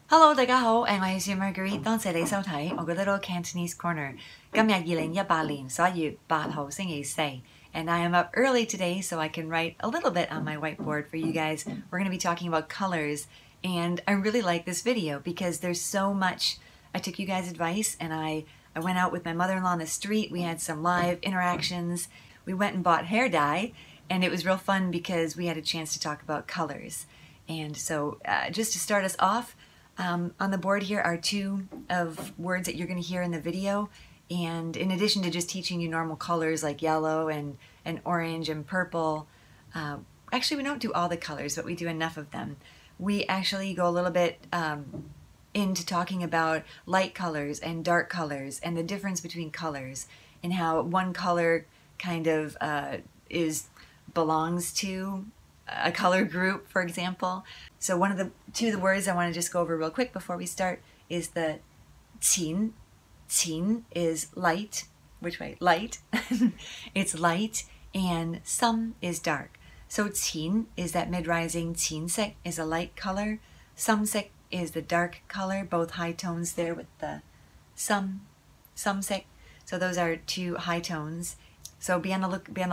Hello， 大家好，我係 Marguerite， 多謝你收睇我嘅 Little Cantonese Corner。今日2018年11月8號星期四 and I am up early today so I can write a little bit on my whiteboard for you guys. We're going to be talking about colors, and I really like this video because there's so much. I took you guys' advice and I went out with my mother-in-law on the street. We had some live interactions. We went and bought hair dye, and it was real fun because we had a chance to talk about colors. And so just to start us off, on the board here are two of words that you're going to hear in the video, and in addition to just teaching you normal colors like yellow and orange and purple, actually we don't do all the colors, but we do enough of them. We actually go a little bit into talking about light colors and dark colors and the difference between colors and how one color kind of belongs to a color group, for example. So one of the two words I want to just go over real quick before we start is the qin. Qin is light. Which way? Light. It's light. And some is dark. So qin is that mid-rising. Qinsek is a light color. Samsek is the dark color. Both high tones there with the samsek. So those are two high tones. So be on the lookout. Be on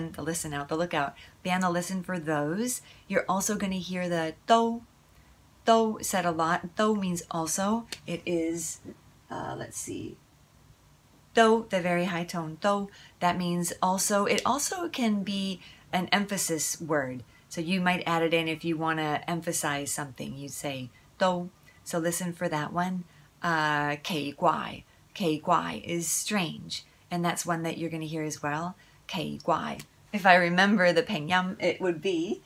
the listen for those. You're also going to hear the do. Do said a lot. Do means also. It is, let's see. Do, the very high tone. Do, that means also. It also can be an emphasis word. So you might add it in if you want to emphasize something. You'd say do. So listen for that one. Kei guai. Kei guai is strange. And that's one that you're going to hear as well. Kei guai. If I remember the pengyam, it would be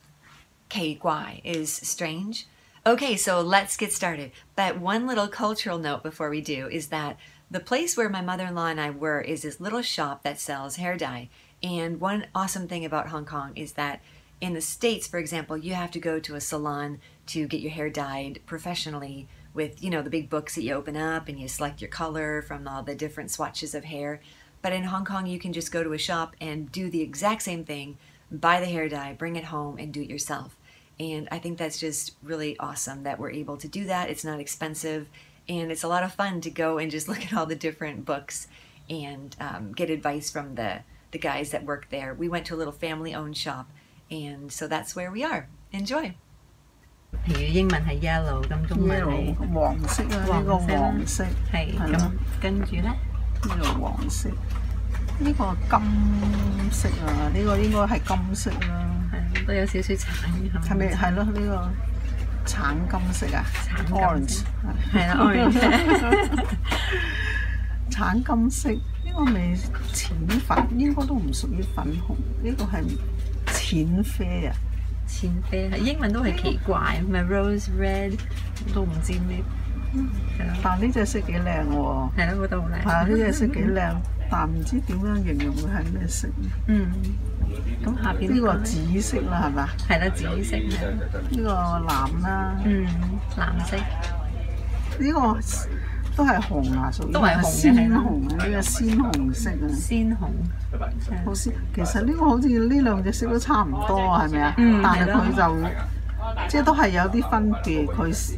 Kei guai is strange. Okay, so let's get started. But one little cultural note before we do is that the place where my mother-in-law and I were is this little shop that sells hair dye. And one awesome thing about Hong Kong is that in the States, for example, you have to go to a salon to get your hair dyed professionally with, you know, the big books that you open up and you select your color from all the different swatches of hair. But in Hong Kong, you can just go to a shop and do the exact same thing, buy the hair dye, bring it home, and do it yourself. And I think that's just really awesome that we're able to do that. It's not expensive, and it's a lot of fun to go and just look at all the different books and get advice from the guys that work there. We went to a little family-owned shop, and so that's where we are. Enjoy! 譬如英文係 yellow， 咁中文係黃色啦，呢個黃色係咁，跟住咧呢個黃色，呢個金色啊，呢個應該係金色啦，係都有少少橙嘅係咪？係咯，呢個橙金色啊 ，orange 係啦 ，orange 橙金色，呢個咪淺粉，應該都唔屬於粉紅，呢個係淺啡啊。淺啡係英文都係奇怪，咪 rose red 都唔知咩。但呢隻色幾靚喎。係咯，覺得好靚。係啊，呢隻色幾靚，但唔知點樣形容佢係咩色。咁下邊呢個紫色啦，係咪？係啦，紫色。呢個藍啦。藍色。呢個都係紅啊，屬於都係紅嘅，鮮紅啊，呢個鮮紅色啊。鮮紅。好似其實呢個好似呢兩隻色都差唔多啊，係咪啊？但係佢就即係都係有啲分別，佢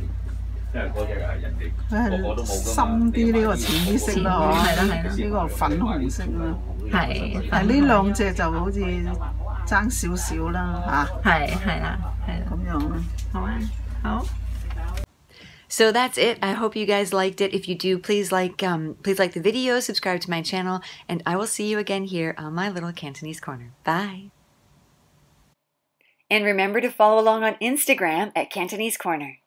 係深啲呢個淺啲色咯，係啦係啦，呢個粉紅色啦，係。但係呢兩隻就好似爭少少啦嚇。係啦，咁樣啦。好啊，好。So that's it. I hope you guys liked it. If you do, please like the video, subscribe to my channel, and I will see you again here on my little Cantonese corner. Bye. And remember to follow along on Instagram at Cantonese Corner.